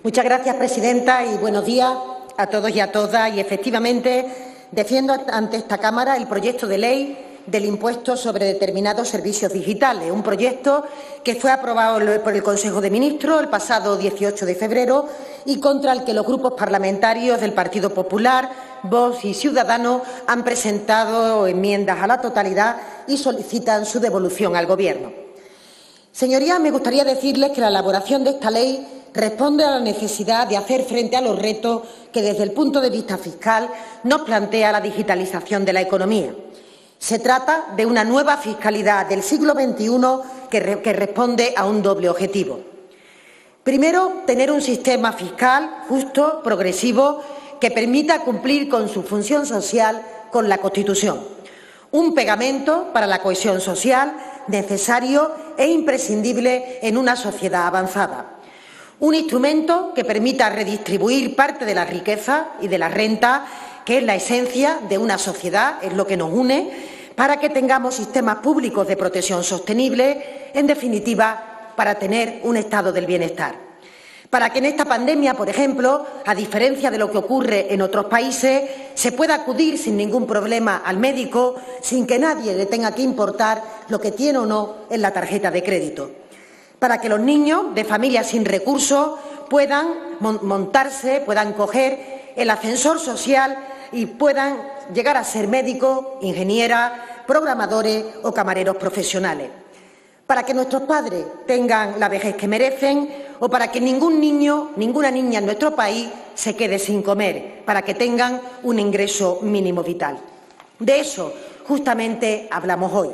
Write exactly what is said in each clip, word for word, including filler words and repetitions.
Muchas gracias, presidenta, y buenos días a todos y a todas. Y efectivamente defiendo ante esta Cámara el proyecto de ley del impuesto sobre determinados servicios digitales, un proyecto que fue aprobado por el Consejo de Ministros el pasado dieciocho de febrero y contra el que los grupos parlamentarios del Partido Popular, Vox y Ciudadanos han presentado enmiendas a la totalidad y solicitan su devolución al Gobierno. Señorías, me gustaría decirles que la elaboración de esta ley responde a la necesidad de hacer frente a los retos que, desde el punto de vista fiscal, nos plantea la digitalización de la economía. Se trata de una nueva fiscalidad del siglo veintiuno que, re que responde a un doble objetivo. Primero, tener un sistema fiscal justo, progresivo, que permita cumplir con su función social con la Constitución. Un pegamento para la cohesión social necesario e imprescindible en una sociedad avanzada. Un instrumento que permita redistribuir parte de la riqueza y de la renta, que es la esencia de una sociedad, es lo que nos une, para que tengamos sistemas públicos de protección sostenible, en definitiva, para tener un estado del bienestar. Para que en esta pandemia, por ejemplo, a diferencia de lo que ocurre en otros países, se pueda acudir sin ningún problema al médico, sin que nadie le tenga que importar lo que tiene o no en la tarjeta de crédito. Para que los niños de familias sin recursos puedan montarse, puedan coger el ascensor social y puedan llegar a ser médicos, ingenieras, programadores o camareros profesionales. Para que nuestros padres tengan la vejez que merecen o para que ningún niño, ninguna niña en nuestro país se quede sin comer, para que tengan un ingreso mínimo vital. De eso justamente hablamos hoy.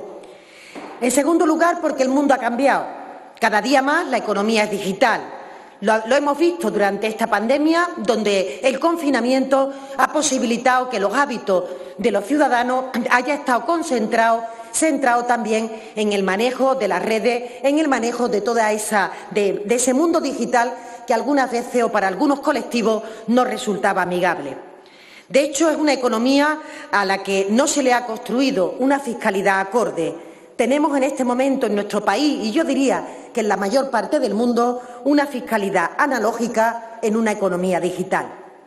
En segundo lugar, porque el mundo ha cambiado. Cada día más la economía es digital. Lo, lo hemos visto durante esta pandemia, donde el confinamiento ha posibilitado que los hábitos de los ciudadanos haya estado concentrado, centrado también en el manejo de las redes, en el manejo de toda esa, de, de ese mundo digital que algunas veces o para algunos colectivos no resultaba amigable. De hecho, es una economía a la que no se le ha construido una fiscalidad acorde. Tenemos en este momento en nuestro país, y yo diría que en la mayor parte del mundo, una fiscalidad analógica en una economía digital.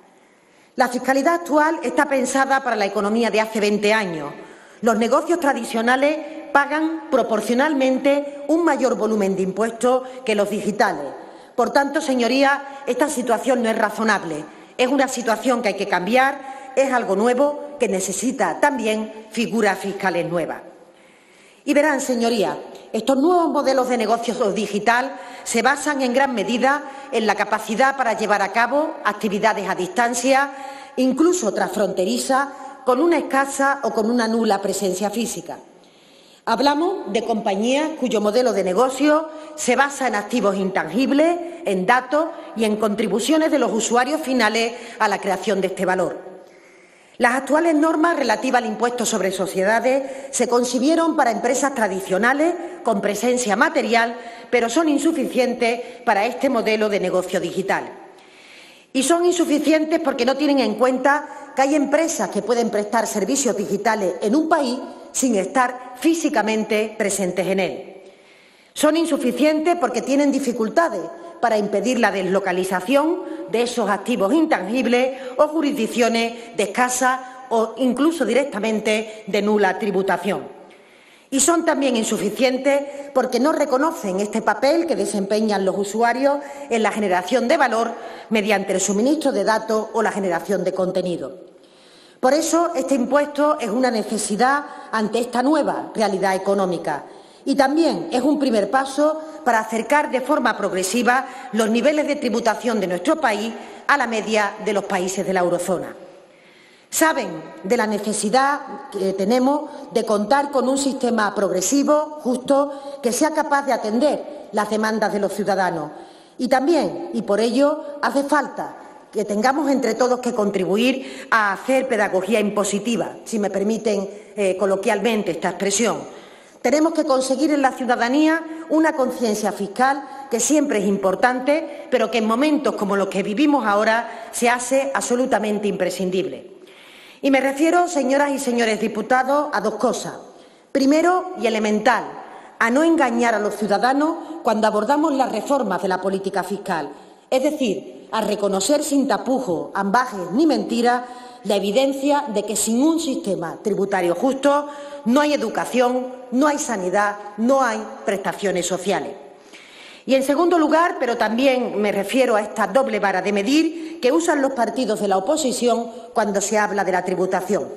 La fiscalidad actual está pensada para la economía de hace veinte años. Los negocios tradicionales pagan proporcionalmente un mayor volumen de impuestos que los digitales. Por tanto, señorías, esta situación no es razonable. Es una situación que hay que cambiar, es algo nuevo que necesita también figuras fiscales nuevas. Y verán, señorías, estos nuevos modelos de negocio digital se basan en gran medida en la capacidad para llevar a cabo actividades a distancia, incluso transfronterizas, con una escasa o con una nula presencia física. Hablamos de compañías cuyo modelo de negocio se basa en activos intangibles, en datos y en contribuciones de los usuarios finales a la creación de este valor. Las actuales normas relativas al impuesto sobre sociedades se concibieron para empresas tradicionales con presencia material, pero son insuficientes para este modelo de negocio digital. Y son insuficientes porque no tienen en cuenta que hay empresas que pueden prestar servicios digitales en un país sin estar físicamente presentes en él. Son insuficientes porque tienen dificultades para impedir la deslocalización de esos activos intangibles o jurisdicciones de escasa o incluso directamente de nula tributación. Y son también insuficientes porque no reconocen este papel que desempeñan los usuarios en la generación de valor mediante el suministro de datos o la generación de contenido. Por eso, este impuesto es una necesidad ante esta nueva realidad económica. Y también es un primer paso para acercar de forma progresiva los niveles de tributación de nuestro país a la media de los países de la eurozona. Saben de la necesidad que tenemos de contar con un sistema progresivo, justo, que sea capaz de atender las demandas de los ciudadanos. Y también, y por ello, hace falta que tengamos entre todos que contribuir a hacer pedagogía impositiva, si me permiten eh, coloquialmente esta expresión. Tenemos que conseguir en la ciudadanía una conciencia fiscal que siempre es importante, pero que en momentos como los que vivimos ahora se hace absolutamente imprescindible. Y me refiero, señoras y señores diputados, a dos cosas. Primero, y elemental, a no engañar a los ciudadanos cuando abordamos las reformas de la política fiscal. Es decir, a reconocer sin tapujos, ambajes ni mentiras la evidencia de que sin un sistema tributario justo no hay educación, no hay sanidad, no hay prestaciones sociales. Y en segundo lugar, pero también me refiero a esta doble vara de medir que usan los partidos de la oposición cuando se habla de la tributación.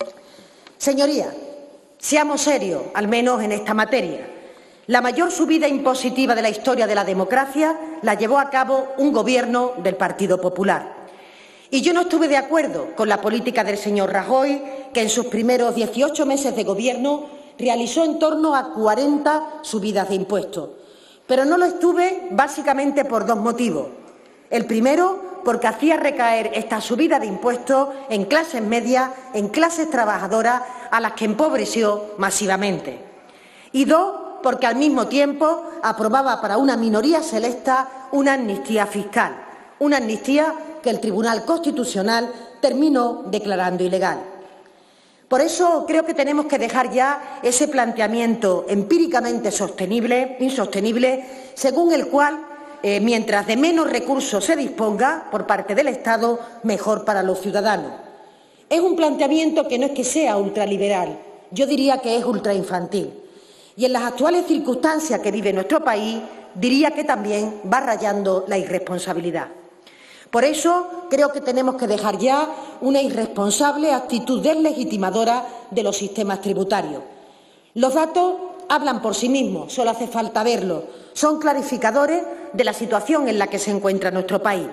Señorías, seamos serios, al menos en esta materia. La mayor subida impositiva de la historia de la democracia la llevó a cabo un Gobierno del Partido Popular. Y yo no estuve de acuerdo con la política del señor Rajoy, que en sus primeros dieciocho meses de gobierno realizó en torno a cuarenta subidas de impuestos. Pero no lo estuve básicamente por dos motivos. El primero, porque hacía recaer esta subida de impuestos en clases medias, en clases trabajadoras, a las que empobreció masivamente. Y dos, porque al mismo tiempo aprobaba para una minoría selecta una amnistía fiscal, una amnistía que el Tribunal Constitucional terminó declarando ilegal. Por eso creo que tenemos que dejar ya ese planteamiento empíricamente sostenible, insostenible, según el cual, eh, mientras de menos recursos se disponga por parte del Estado, mejor para los ciudadanos. Es un planteamiento que no es que sea ultraliberal, yo diría que es ultrainfantil. Y en las actuales circunstancias que vive nuestro país, diría que también va rayando la irresponsabilidad. Por eso creo que tenemos que dejar ya una irresponsable actitud deslegitimadora de los sistemas tributarios. Los datos hablan por sí mismos, solo hace falta verlos. Son clarificadores de la situación en la que se encuentra nuestro país.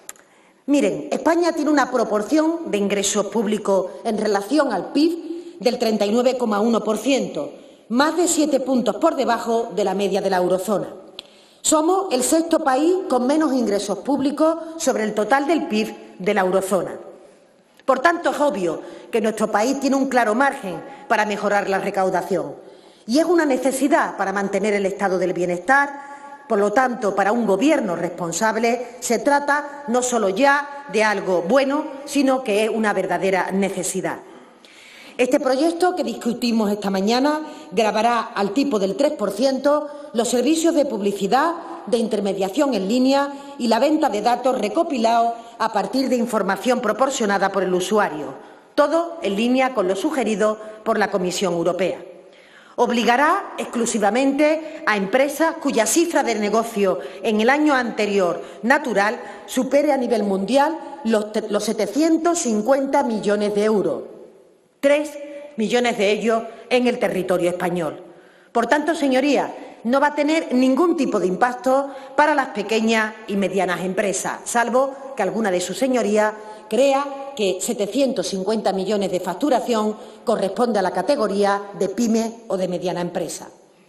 Miren, España tiene una proporción de ingresos públicos en relación al P I B del treinta y nueve coma uno por ciento, más de siete puntos por debajo de la media de la eurozona. Somos el sexto país con menos ingresos públicos sobre el total del P I B de la eurozona. Por tanto, es obvio que nuestro país tiene un claro margen para mejorar la recaudación y es una necesidad para mantener el estado del bienestar. Por lo tanto, para un Gobierno responsable se trata no solo ya de algo bueno, sino que es una verdadera necesidad. Este proyecto que discutimos esta mañana gravará al tipo del tres por ciento los servicios de publicidad, de intermediación en línea y la venta de datos recopilados a partir de información proporcionada por el usuario, todo en línea con lo sugerido por la Comisión Europea. Obligará exclusivamente a empresas cuya cifra de negocio en el año anterior natural supere a nivel mundial los, los setecientos cincuenta millones de euros. Tres millones de ellos en el territorio español. Por tanto, señorías, no va a tener ningún tipo de impacto para las pequeñas y medianas empresas, salvo que alguna de sus señorías crea que setecientos cincuenta millones de facturación corresponde a la categoría de pyme o de mediana empresa.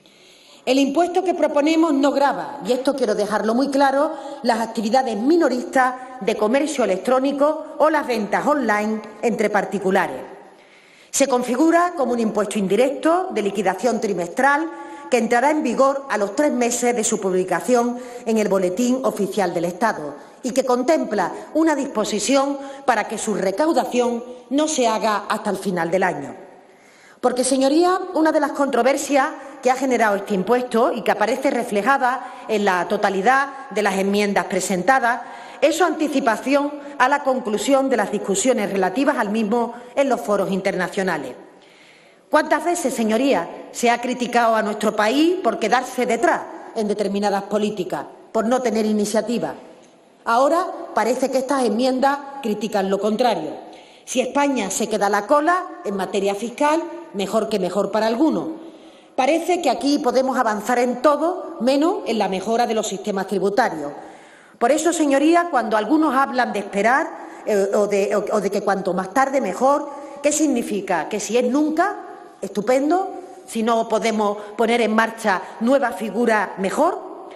El impuesto que proponemos no grava, y esto quiero dejarlo muy claro, las actividades minoristas de comercio electrónico o las ventas online entre particulares. Se configura como un impuesto indirecto de liquidación trimestral que entrará en vigor a los tres meses de su publicación en el Boletín Oficial del Estado y que contempla una disposición para que su recaudación no se haga hasta el final del año. Porque, señorías, una de las controversias que ha generado este impuesto y que aparece reflejada en la totalidad de las enmiendas presentadas es su anticipación a la conclusión de las discusiones relativas al mismo en los foros internacionales. ¿Cuántas veces, señorías, se ha criticado a nuestro país por quedarse detrás en determinadas políticas, por no tener iniciativa? Ahora parece que estas enmiendas critican lo contrario. Si España se queda a la cola en materia fiscal, mejor que mejor para algunos. Parece que aquí podemos avanzar en todo, menos en la mejora de los sistemas tributarios. Por eso, señorías, cuando algunos hablan de esperar eh, o, de, o, o de que cuanto más tarde mejor, ¿qué significa? ¿Que si es nunca? Estupendo. Si no podemos poner en marcha nuevas figuras, mejor.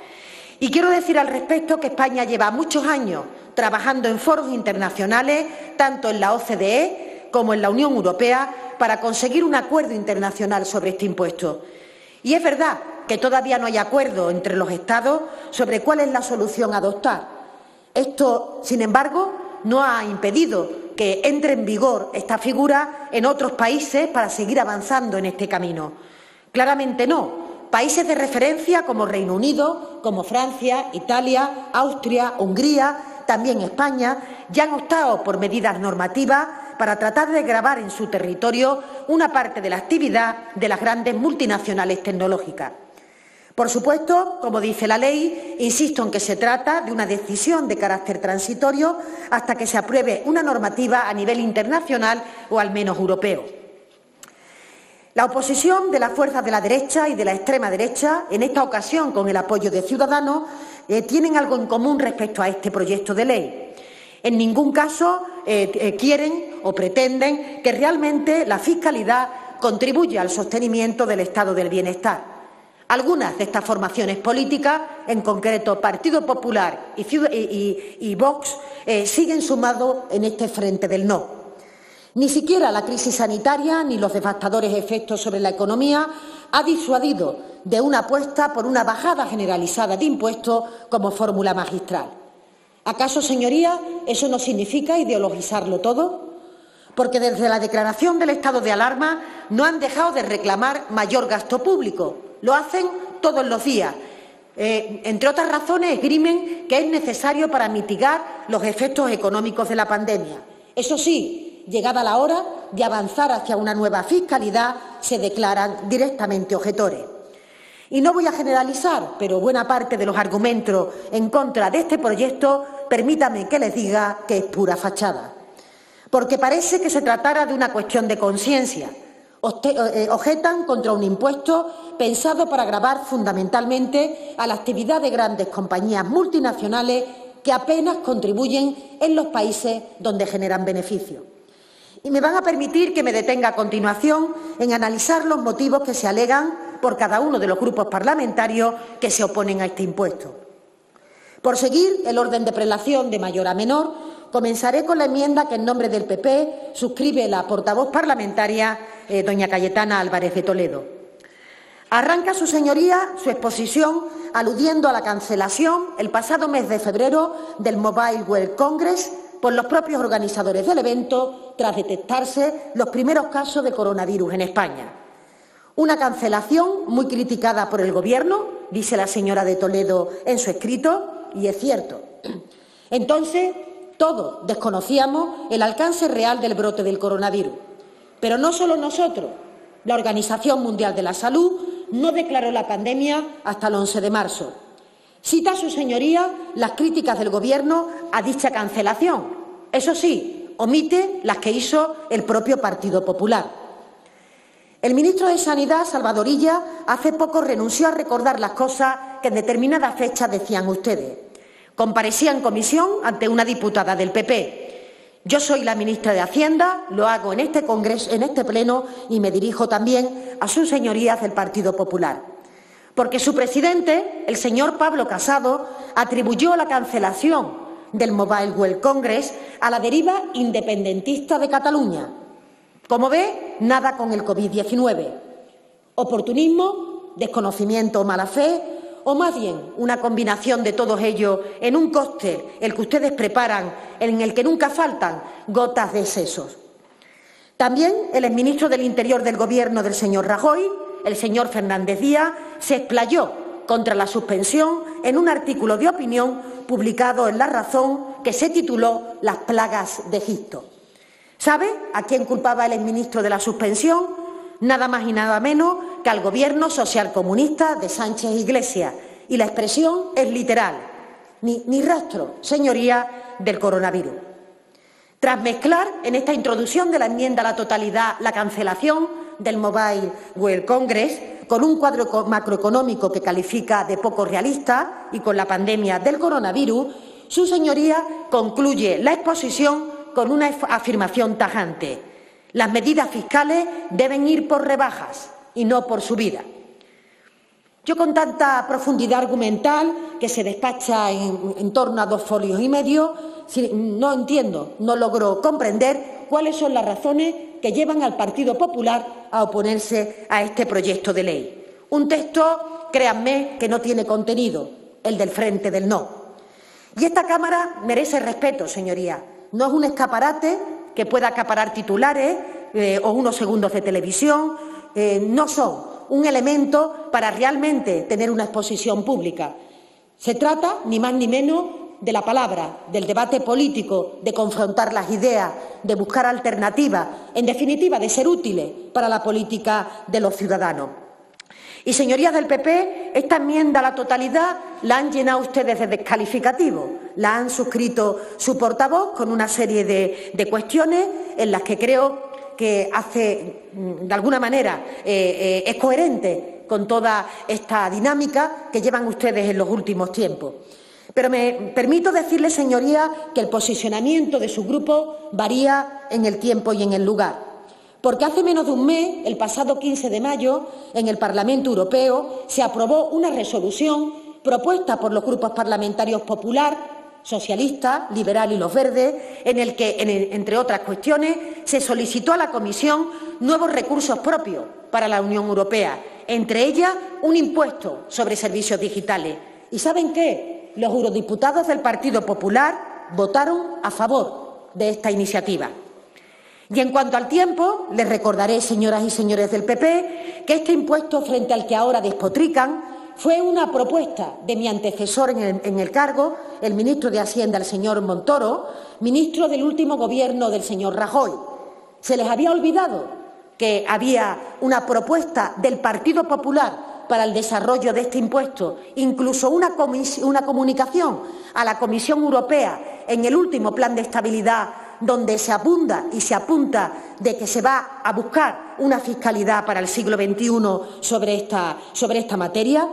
Y quiero decir al respecto que España lleva muchos años trabajando en foros internacionales, tanto en la O C D E como en la Unión Europea, para conseguir un acuerdo internacional sobre este impuesto. Y es verdad que todavía no hay acuerdo entre los Estados sobre cuál es la solución a adoptar. Esto, sin embargo, no ha impedido que entre en vigor esta figura en otros países para seguir avanzando en este camino. Claramente no. Países de referencia como Reino Unido, como Francia, Italia, Austria, Hungría, también España, ya han optado por medidas normativas para tratar de gravar en su territorio una parte de la actividad de las grandes multinacionales tecnológicas. Por supuesto, como dice la ley, insisto en que se trata de una decisión de carácter transitorio hasta que se apruebe una normativa a nivel internacional o al menos europeo. La oposición de las fuerzas de la derecha y de la extrema derecha, en esta ocasión con el apoyo de Ciudadanos, eh, tienen algo en común respecto a este proyecto de ley. En ningún caso eh, eh, quieren o pretenden que realmente la fiscalidad contribuya al sostenimiento del estado del bienestar. Algunas de estas formaciones políticas, en concreto Partido Popular y, y, y Vox, eh, siguen sumados en este frente del no. Ni siquiera la crisis sanitaria ni los devastadores efectos sobre la economía ha disuadido de una apuesta por una bajada generalizada de impuestos como fórmula magistral. ¿Acaso, señorías, eso no significa ideologizarlo todo? Porque desde la declaración del estado de alarma no han dejado de reclamar mayor gasto público. Lo hacen todos los días. Eh, entre otras razones, esgrimen que es necesario para mitigar los efectos económicos de la pandemia. Eso sí, llegada la hora de avanzar hacia una nueva fiscalidad, se declaran directamente objetores. Y no voy a generalizar, pero buena parte de los argumentos en contra de este proyecto, permítanme que les diga que es pura fachada. Porque parece que se tratara de una cuestión de conciencia. Objetan contra un impuesto pensado para gravar fundamentalmente a la actividad de grandes compañías multinacionales que apenas contribuyen en los países donde generan beneficios. Y me van a permitir que me detenga a continuación en analizar los motivos que se alegan por cada uno de los grupos parlamentarios que se oponen a este impuesto. Por seguir el orden de prelación de mayor a menor, comenzaré con la enmienda que en nombre del P P suscribe la portavoz parlamentaria eh, doña Cayetana Álvarez de Toledo. Arranca su señoría su exposición aludiendo a la cancelación el pasado mes de febrero del Mobile World Congress por los propios organizadores del evento tras detectarse los primeros casos de coronavirus en España. Una cancelación muy criticada por el Gobierno, dice la señora de Toledo en su escrito, y es cierto. Entonces, todos desconocíamos el alcance real del brote del coronavirus. Pero no solo nosotros. La Organización Mundial de la Salud no declaró la pandemia hasta el once de marzo. Cita su señoría las críticas del Gobierno a dicha cancelación. Eso sí, omite las que hizo el propio Partido Popular. El ministro de Sanidad, Salvador Illa, hace poco renunció a recordar las cosas que en determinadas fechas decían ustedes. Comparecía en comisión ante una diputada del P P. Yo soy la ministra de Hacienda, lo hago en este congreso, en este pleno, y me dirijo también a sus señorías del Partido Popular. Porque su presidente, el señor Pablo Casado, atribuyó la cancelación del Mobile World Congress a la deriva independentista de Cataluña. Como ve, nada con el COVID diecinueve. Oportunismo, desconocimiento o mala fe, o más bien una combinación de todos ellos en un cóctel, el que ustedes preparan, en el que nunca faltan gotas de excesos. También el exministro del Interior del Gobierno del señor Rajoy, el señor Fernández Díaz, se explayó contra la suspensión en un artículo de opinión publicado en La Razón que se tituló Las plagas de Egipto. ¿Sabe a quién culpaba el exministro de la suspensión? Nada más y nada menos que al Gobierno socialcomunista de Sánchez Iglesias. Y la expresión es literal. Ni, ni rastro, señoría, del coronavirus. Tras mezclar en esta introducción de la enmienda a la totalidad la cancelación del Mobile World Congress con un cuadro macroeconómico que califica de poco realista y con la pandemia del coronavirus, su señoría concluye la exposición con una afirmación tajante. Las medidas fiscales deben ir por rebajas y no por subida. Yo, con tanta profundidad argumental que se despacha en, en torno a dos folios y medio, no entiendo, no logro comprender cuáles son las razones que llevan al Partido Popular a oponerse a este proyecto de ley. Un texto, créanme, que no tiene contenido, el del Frente del No. Y esta Cámara merece respeto, señoría. No es un escaparate que pueda acaparar titulares eh, o unos segundos de televisión. Eh, no son un elemento para realmente tener una exposición pública. Se trata, ni más ni menos, de la palabra, del debate político, de confrontar las ideas, de buscar alternativas, en definitiva, de ser útiles para la política de los ciudadanos. Y, señorías del P P, esta enmienda a la totalidad la han llenado ustedes de descalificativo, la han suscrito su portavoz con una serie de, de cuestiones en las que creo que hace, de alguna manera, eh, eh, es coherente con toda esta dinámica que llevan ustedes en los últimos tiempos. Pero me permito decirles, señorías, que el posicionamiento de su grupo varía en el tiempo y en el lugar. Porque hace menos de un mes, el pasado quince de mayo, en el Parlamento Europeo se aprobó una resolución propuesta por los grupos parlamentarios Popular, Socialista, Liberal y Los Verdes, en el que, en el, entre otras cuestiones, se solicitó a la Comisión nuevos recursos propios para la Unión Europea, entre ellas un impuesto sobre servicios digitales. ¿Y saben qué? Los eurodiputados del Partido Popular votaron a favor de esta iniciativa. Y en cuanto al tiempo, les recordaré, señoras y señores del P P, que este impuesto frente al que ahora despotrican fue una propuesta de mi antecesor en el, en el cargo, el ministro de Hacienda, el señor Montoro, ministro del último gobierno del señor Rajoy. ¿Se les había olvidado que había una propuesta del Partido Popular para el desarrollo de este impuesto, incluso una, una comunicación a la Comisión Europea en el último plan de estabilidad, donde se abunda y se apunta de que se va a buscar una fiscalidad para el siglo veintiuno sobre esta, sobre esta materia?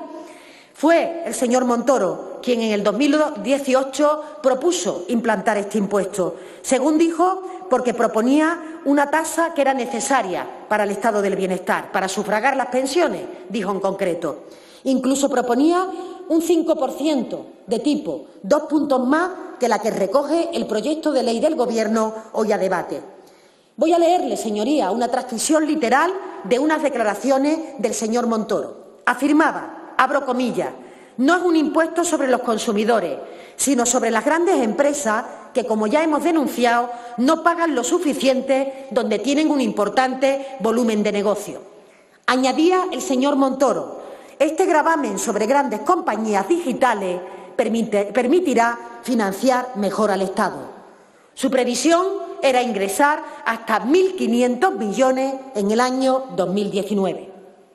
Fue el señor Montoro quien en el dos mil dieciocho propuso implantar este impuesto, según dijo, porque proponía una tasa que era necesaria para el estado del bienestar, para sufragar las pensiones, dijo en concreto. Incluso proponía un cinco por ciento de tipo, dos puntos más que la que recoge el proyecto de ley del Gobierno hoy a debate. Voy a leerle, señoría, una transcripción literal de unas declaraciones del señor Montoro. Afirmaba, abro comillas, no es un impuesto sobre los consumidores, sino sobre las grandes empresas que, como ya hemos denunciado, no pagan lo suficiente donde tienen un importante volumen de negocio. Añadía el señor Montoro, este gravamen sobre grandes compañías digitales permite, permitirá financiar mejor al Estado. Su previsión era ingresar hasta mil quinientos millones en el año dos mil diecinueve.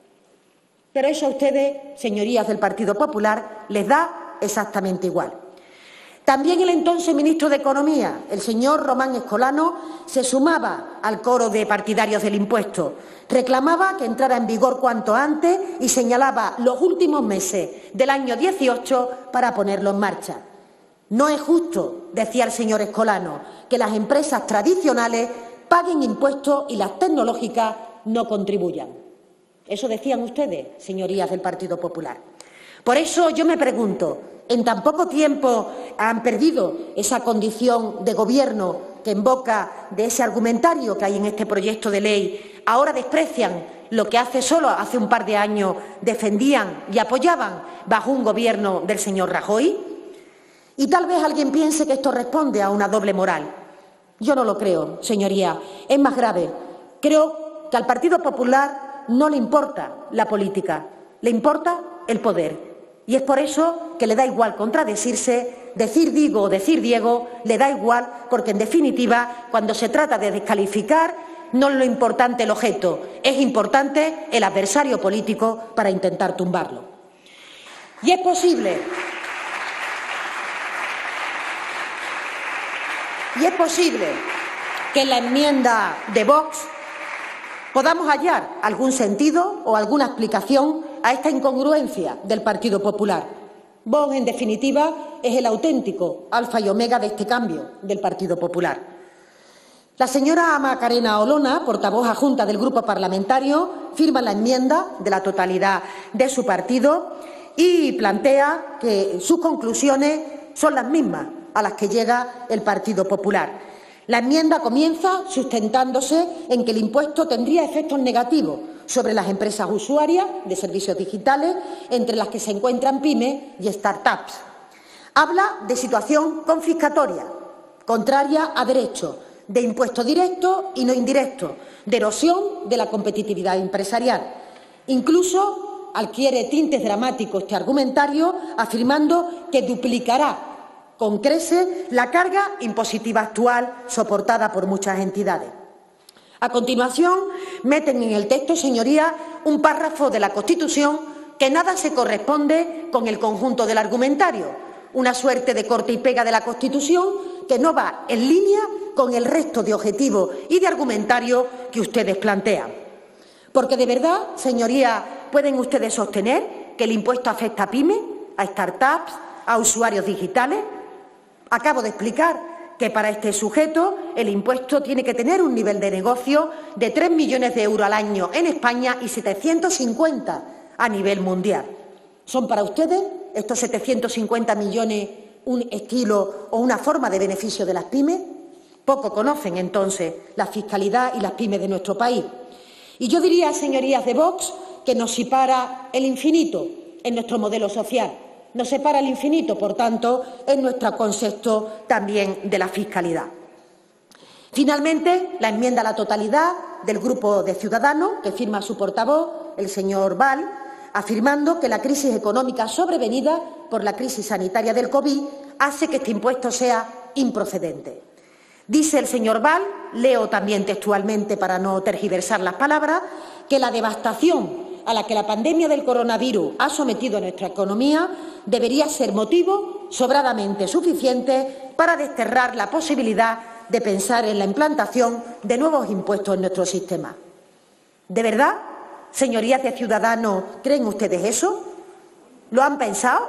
Pero eso a ustedes, señorías del Partido Popular, les da exactamente igual. También el entonces ministro de Economía, el señor Román Escolano, se sumaba al coro de partidarios del impuesto. Reclamaba que entrara en vigor cuanto antes y señalaba los últimos meses del año dieciocho para ponerlo en marcha. No es justo, decía el señor Escolano, que las empresas tradicionales paguen impuestos y las tecnológicas no contribuyan. Eso decían ustedes, señorías del Partido Popular. Por eso yo me pregunto, ¿en tan poco tiempo han perdido esa condición de gobierno que en boca de ese argumentario que hay en este proyecto de ley ahora desprecian lo que hace solo hace un par de años defendían y apoyaban bajo un gobierno del señor Rajoy? Y tal vez alguien piense que esto responde a una doble moral. Yo no lo creo, señoría. Es más grave. Creo que al Partido Popular no le importa la política, le importa el poder. Y es por eso que le da igual contradecirse, decir digo o decir Diego, le da igual, porque en definitiva, cuando se trata de descalificar, no es lo importante el objeto, es importante el adversario político para intentar tumbarlo. Y es posible, y es posible que en la enmienda de Vox podamos hallar algún sentido o alguna explicación a esta incongruencia del Partido Popular. Vox, en definitiva, es el auténtico alfa y omega de este cambio del Partido Popular. La señora Macarena Olona, portavoz adjunta del Grupo Parlamentario, firma la enmienda de la totalidad de su partido y plantea que sus conclusiones son las mismas a las que llega el Partido Popular. La enmienda comienza sustentándose en que el impuesto tendría efectos negativos sobre las empresas usuarias de servicios digitales, entre las que se encuentran pymes y startups. Habla de situación confiscatoria, contraria a derecho, de impuesto directo y no indirecto, de erosión de la competitividad empresarial. Incluso adquiere tintes dramáticos este argumentario, afirmando que duplicará con creces la carga impositiva actual soportada por muchas entidades. A continuación, meten en el texto, señorías, un párrafo de la Constitución que nada se corresponde con el conjunto del argumentario, una suerte de corte y pega de la Constitución que no va en línea con el resto de objetivos y de argumentario que ustedes plantean. Porque de verdad, señorías, ¿pueden ustedes sostener que el impuesto afecta a pymes, a startups, a usuarios digitales? Acabo de explicar que para este sujeto el impuesto tiene que tener un nivel de negocio de tres millones de euros al año en España y setecientos cincuenta a nivel mundial. ¿Son para ustedes estos setecientos cincuenta millones un estilo o una forma de beneficio de las pymes? Poco conocen, entonces, la fiscalidad y las pymes de nuestro país. Y yo diría, señorías de Vox, que nos separa el infinito en nuestro modelo social. Nos separa el infinito, por tanto, en nuestro concepto también de la fiscalidad. Finalmente, la enmienda a la totalidad del Grupo de Ciudadanos, que firma su portavoz, el señor Val, afirmando que la crisis económica sobrevenida por la crisis sanitaria del COVID hace que este impuesto sea improcedente. Dice el señor Val, leo también textualmente para no tergiversar las palabras, que la devastación a la que la pandemia del coronavirus ha sometido a nuestra economía debería ser motivo sobradamente suficiente para desterrar la posibilidad de pensar en la implantación de nuevos impuestos en nuestro sistema. ¿De verdad, señorías de Ciudadanos, creen ustedes eso? ¿Lo han pensado?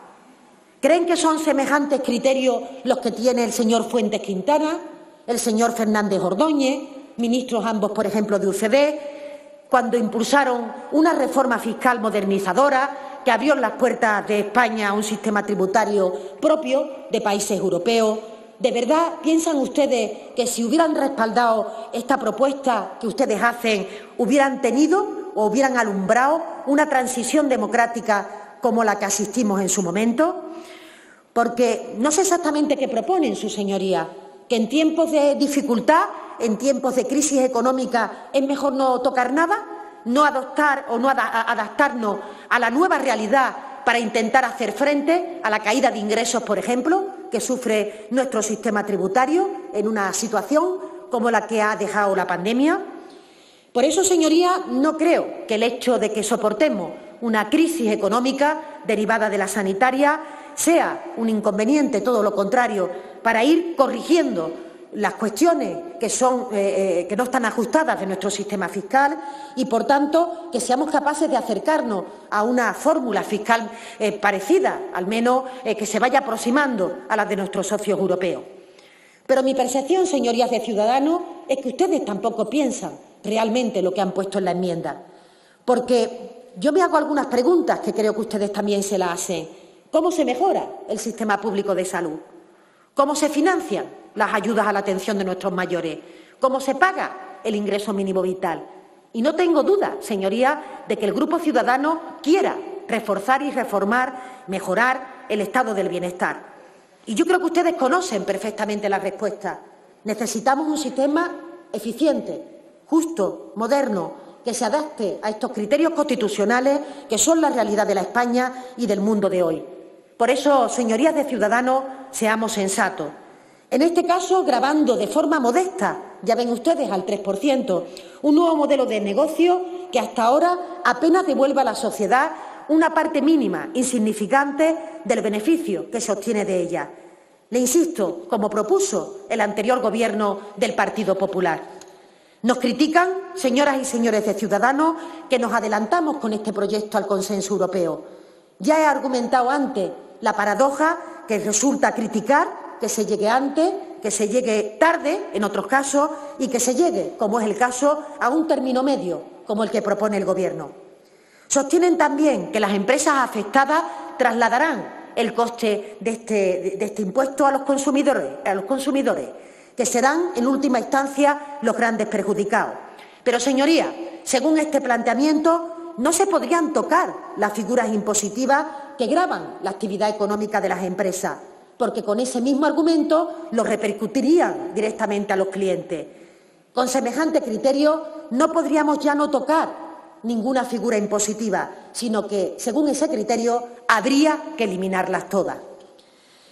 ¿Creen que son semejantes criterios los que tiene el señor Fuentes Quintana, el señor Fernández Ordóñez, ministros ambos, por ejemplo, de U C D, cuando impulsaron una reforma fiscal modernizadora que abrió las puertas de España a un sistema tributario propio de países europeos? ¿De verdad piensan ustedes que si hubieran respaldado esta propuesta que ustedes hacen, hubieran tenido o hubieran alumbrado una transición democrática como la que asistimos en su momento? Porque no sé exactamente qué proponen sus señorías, que en tiempos de dificultad, en tiempos de crisis económica, es mejor no tocar nada, no adoptar o no adaptarnos a la nueva realidad para intentar hacer frente a la caída de ingresos, por ejemplo, que sufre nuestro sistema tributario en una situación como la que ha dejado la pandemia. Por eso, señorías, no creo que el hecho de que soportemos una crisis económica derivada de la sanitaria sea un inconveniente, todo lo contrario, para ir corrigiendo las cuestiones que, son, eh, eh, que no están ajustadas de nuestro sistema fiscal y, por tanto, que seamos capaces de acercarnos a una fórmula fiscal eh, parecida, al menos eh, que se vaya aproximando a la de nuestros socios europeos. Pero mi percepción, señorías de Ciudadanos, es que ustedes tampoco piensan realmente lo que han puesto en la enmienda, porque yo me hago algunas preguntas que creo que ustedes también se las hacen. ¿Cómo se mejora el sistema público de salud? ¿Cómo se financian las ayudas a la atención de nuestros mayores? ¿Cómo se paga el ingreso mínimo vital? Y no tengo duda, señorías, de que el Grupo Ciudadanos quiera reforzar y reformar, mejorar el estado del bienestar. Y yo creo que ustedes conocen perfectamente la respuesta. Necesitamos un sistema eficiente, justo, moderno, que se adapte a estos criterios constitucionales que son la realidad de la España y del mundo de hoy. Por eso, señorías de Ciudadanos, seamos sensatos. En este caso, gravando de forma modesta, ya ven ustedes, al tres por ciento, un nuevo modelo de negocio que hasta ahora apenas devuelve a la sociedad una parte mínima, insignificante, del beneficio que se obtiene de ella. Le insisto, como propuso el anterior Gobierno del Partido Popular. Nos critican, señoras y señores de Ciudadanos, que nos adelantamos con este proyecto al consenso europeo. Ya he argumentado antes la paradoja que resulta criticar que se llegue antes, que se llegue tarde, en otros casos, y que se llegue, como es el caso, a un término medio, como el que propone el Gobierno. Sostienen también que las empresas afectadas trasladarán el coste de este, de este impuesto a los consumidores, a los consumidores, que serán, en última instancia, los grandes perjudicados. Pero, señorías, según este planteamiento, no se podrían tocar las figuras impositivas que gravan la actividad económica de las empresas, porque con ese mismo argumento lo repercutirían directamente a los clientes. Con semejante criterio no podríamos ya no tocar ninguna figura impositiva, sino que, según ese criterio, habría que eliminarlas todas.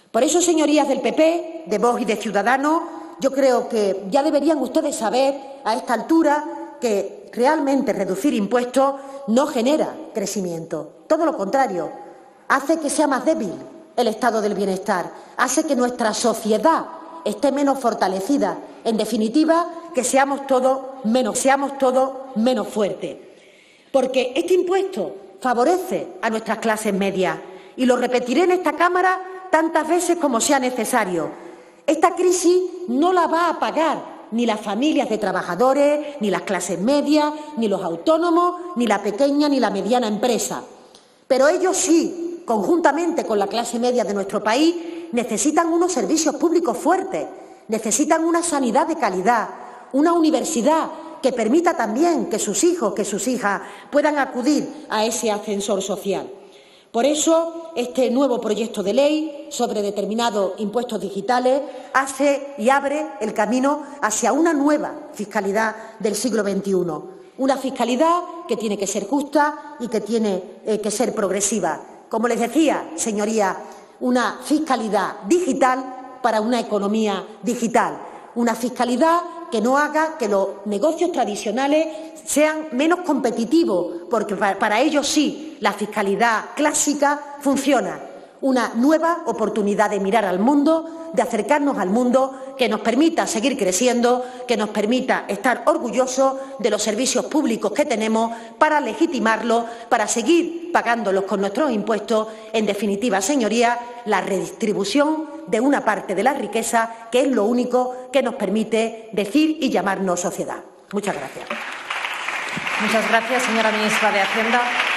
Por eso, señorías del P P, de Vox y de Ciudadanos, yo creo que ya deberían ustedes saber a esta altura que realmente reducir impuestos no genera crecimiento. Todo lo contrario, hace que sea más débil el estado del bienestar, hace que nuestra sociedad esté menos fortalecida. En definitiva, que seamos todos menos, seamos todos menos fuertes. Porque este impuesto favorece a nuestras clases medias y lo repetiré en esta Cámara tantas veces como sea necesario. Esta crisis no la va a pagar ni las familias de trabajadores, ni las clases medias, ni los autónomos, ni la pequeña ni la mediana empresa. Pero ellos sí, conjuntamente con la clase media de nuestro país, necesitan unos servicios públicos fuertes, necesitan una sanidad de calidad, una universidad que permita también que sus hijos, que sus hijas puedan acudir a ese ascensor social. Por eso, este nuevo proyecto de ley sobre determinados impuestos digitales hace y abre el camino hacia una nueva fiscalidad del siglo veintiuno. Una fiscalidad que tiene que ser justa y que tiene eh, que ser progresiva. Como les decía, señorías, una fiscalidad digital para una economía digital. Una fiscalidad que no haga que los negocios tradicionales sean menos competitivos, porque para ellos sí la fiscalidad clásica funciona. Una nueva oportunidad de mirar al mundo, de acercarnos al mundo, que nos permita seguir creciendo, que nos permita estar orgullosos de los servicios públicos que tenemos para legitimarlos, para seguir pagándolos con nuestros impuestos. En definitiva, señorías, la redistribución de una parte de la riqueza, que es lo único que nos permite decir y llamarnos sociedad. Muchas gracias. Muchas gracias, señora ministra de Hacienda.